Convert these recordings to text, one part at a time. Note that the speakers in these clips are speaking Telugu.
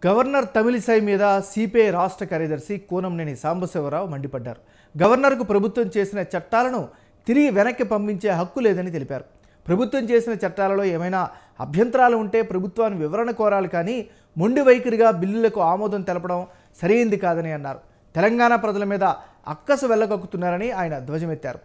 గవర్నర్ తమిళిసై మీద సిపిఐ రాష్ట్ర కార్యదర్శి కూనంనేని సాంబశివరావు మండిపడ్డారు. గవర్నర్కు ప్రభుత్వం చేసిన చట్టాలను తిరిగి వెనక్కి పంపించే హక్కు లేదని తెలిపారు. ప్రభుత్వం చేసిన చట్టాలలో ఏమైనా అభ్యంతరాలు ఉంటే ప్రభుత్వాన్ని వివరణ కోరాలి, కానీ మొండి వైఖరిగా బిల్లులకు ఆమోదం తెలపడం సరైంది కాదని అన్నారు. తెలంగాణ ప్రజల మీద అక్కసు వెళ్లగక్కుతున్నారని ఆయన ధ్వజమెత్తారు.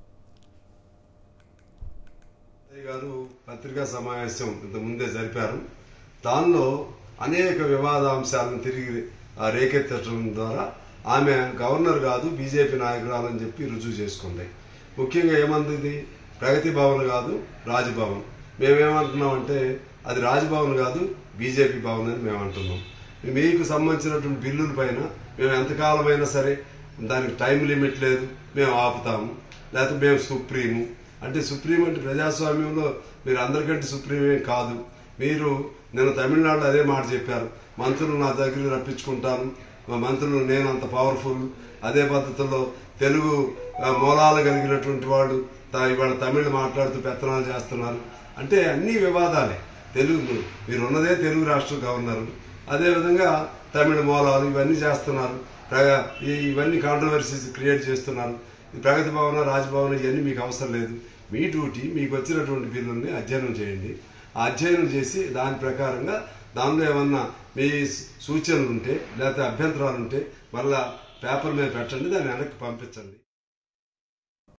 పత్రికా సమావేశం ఇంత ముందే జరిపారు. దానిలో అనేక వివాదాంశాలను తిరిగి రేకెత్తడం ద్వారా ఆమె గవర్నర్ కాదు బీజేపీ నాయకురాలని చెప్పి రుజువు చేసుకుంది. ముఖ్యంగా ఏమంది, ప్రగతి భవన్ కాదు రాజ్భవన్. మేమేమంటున్నామంటే అది రాజ్భవన్ కాదు బీజేపీ భవన్ అని మేము అంటున్నాం. మీకు సంబంధించినటువంటి బిల్లుల పైన మేము ఎంతకాలమైనా సరే దానికి టైం లిమిట్ లేదు, మేము ఆపుతాము. లేకపోతే మేము సుప్రీము అంటే సుప్రీం అంటే ప్రజాస్వామ్యంలో మీరు అందరికంటే సుప్రీమే కాదు. మీరు నేను తమిళనాడులో అదే మాట చెప్పారు, మంత్రులు నా దగ్గర రప్పించుకుంటాను, మా మంత్రులు నేను అంత పవర్ఫుల్. అదే పద్ధతిలో తెలుగు మూలాలు కలిగినటువంటి వాళ్ళు ఇవాళ తమిళ్ మాట్లాడుతూ పెత్తనాలు చేస్తున్నారు. అంటే అన్ని వివాదాలే. తెలుగు మీరున్నదే తెలుగు రాష్ట్ర గవర్నర్, అదేవిధంగా తమిళ మూలాలు ఇవన్నీ చేస్తున్నారు. ఇవన్నీ కాంట్రవర్సీస్ క్రియేట్ చేస్తున్నారు. ప్రగతి భవన రాజ్భవన్ ఇవన్నీ మీకు అవసరం లేదు. మీ డ్యూటీ మీకు వచ్చినటువంటి బిల్లుల్ని అధ్యయనం చేయండి. ఆ అధ్యయనం చేసి దాని ప్రకారంగా దానిలో ఏమన్నా మీ సూచనలు ఉంటే లేకపోతే అభ్యంతరాలు ఉంటే మళ్ళా పేపర్ మీద పెట్టండి, దాన్ని వెనక్కి పంపించండి.